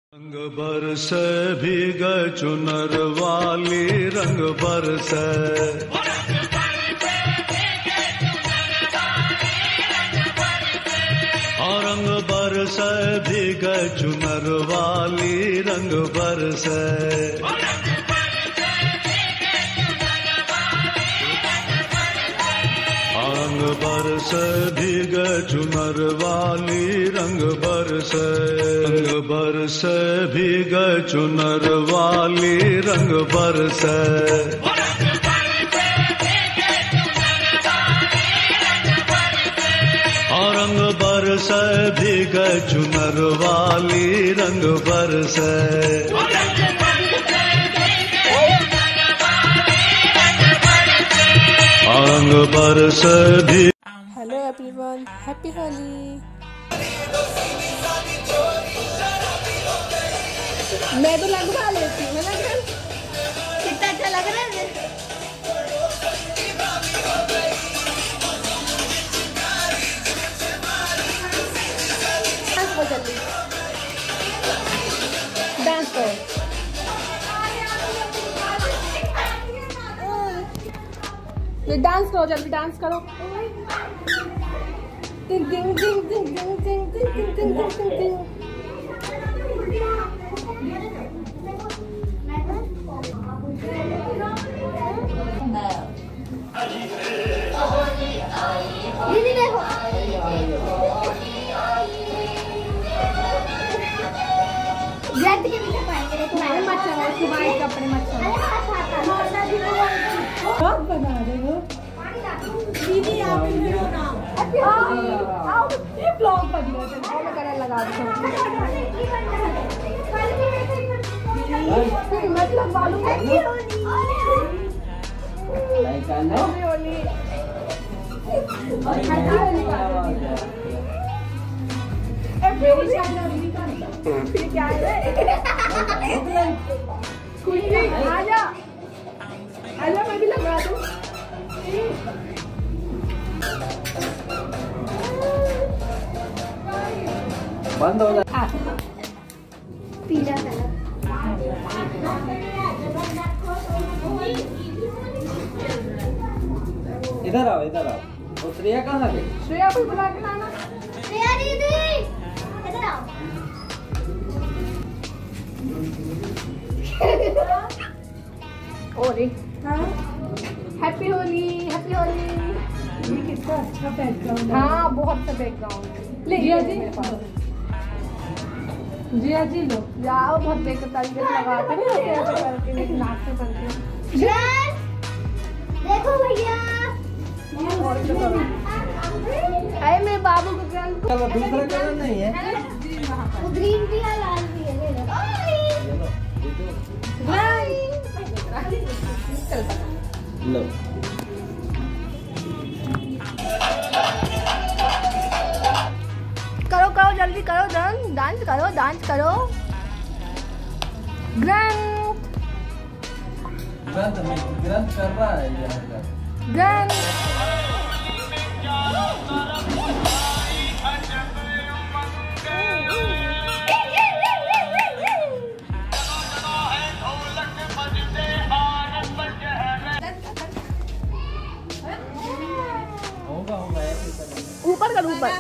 रंग बरसे भीग चुनर वाली रंग बरसे, रंग बरसे भीग चुनर वाली रंग बरसे, रंग बरसे भीग चुनर वाली रंग बरसे, रंग बरसे भीग चुनर वाली रंग बरसे, रंग बरसे भीग चुनर वाली रंग बरसे, रंग बरसे भी। Hello everyone, happy Holi. मैं तो लगवा लेती हूँ ना, कितना अच्छा लग रहा है। जल्दी डांस करो। डांस करो, जल्दी डांस करो। टिंग टिंग टिंग टिंग टिंग टिंग टिंग टिंग टिंग टिंग। दीदी देखो, ब्लैक के पीछे पाएंगे। मैंने मच्छर है, सुबह कपड़े मच्छर बहुत बना रहे हो दीदी। आप आओ, ये ब्लॉग बन गया है। मैं कलर लगा दूँ, मतलब बालों में होली होली क्या है। कुछ नहीं, आजा आजा, मैं भी लगा दूँ। बंद हो जाए। पीला कलर। इधर आओ, इधर आओ। वो श्रेया कहाँ गई? श्रेया को बुला के लाना। श्रेया दीदी इधर आओ। और हैप्पी होली, हैप्पी होली। ये कितना अच्छा बैकग्राउंड है। हाँ, बहुत अच्छा बैकग्राउंड है। ले जिया जी, जिया जी लो जाओ। बहुत तरीके से लगाते हैं करके, नाक से करके। देखो भैया, अरे मेरे बाबू को चलो, दूसरा कलर नहीं है। वो ग्रीन भी है, लाल भी है। लो, करो करो, जल्दी करो, डांस करो, डांस करो। ग्रंथ कर रहा है यहाँ का। ग्रैंड होगा ऊपर कर, ऊपर।